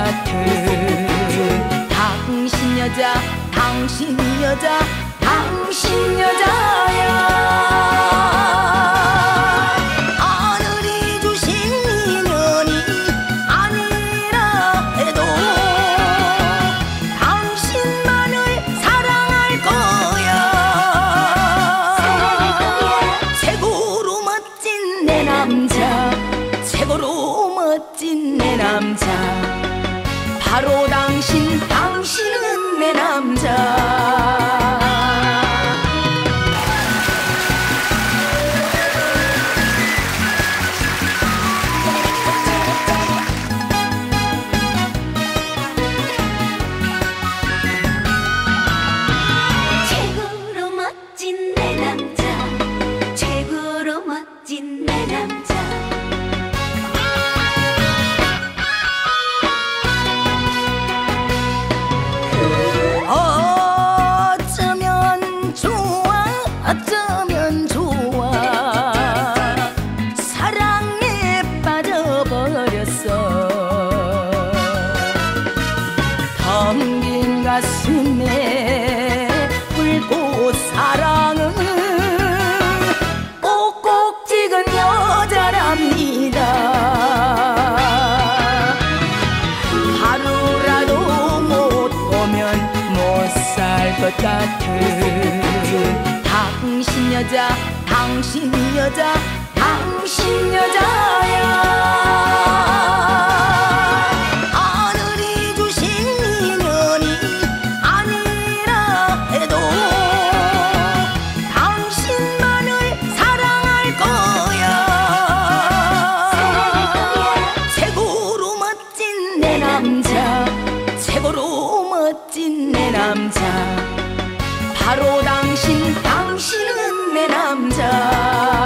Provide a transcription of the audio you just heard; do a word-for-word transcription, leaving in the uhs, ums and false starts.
같은 당신 여자, 당신 여자, 당신 여자야. 하늘이 주신 인연이 아니라 해도 당신만을 사랑할 거야. 최고로 멋진 내 남자, 최고로 멋진 내 남자, 바로 당신, 당신은 내 남자. 최고로 멋진 내 남자, 최고로 멋진 내 남자. 어쩌면 좋아, 어쩌면 좋아, 사랑에 빠져버렸어. 텅빈 가슴에 불꽃 사랑은 꼭꼭 찍은 여자랍니다. 하루라도 못 보면 못 살 것 같은 당신 여자, 당신 여자, 당신 여자야. 하늘이 주신 인연이 아니라 해도 당신만을 사랑할 거야. 최고로 멋진 내 남자, 최고로 멋진 내 남자, 바로 당신, 당신은 내 남자.